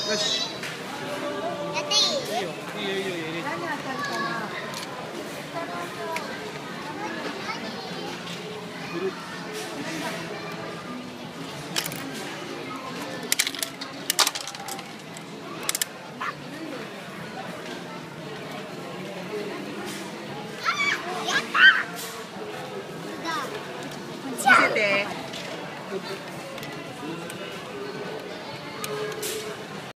よし。 やっていい？ いいよ、いいよ、いいよ、いいよ。 何当たるかな。 ぐるっ。 やった！ 見せて。